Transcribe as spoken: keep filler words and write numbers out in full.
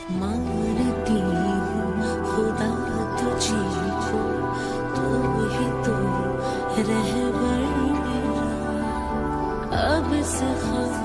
मानती हूँ खुदा तुझी को, तू ही तो रहबर मेरा। अब इस खौफ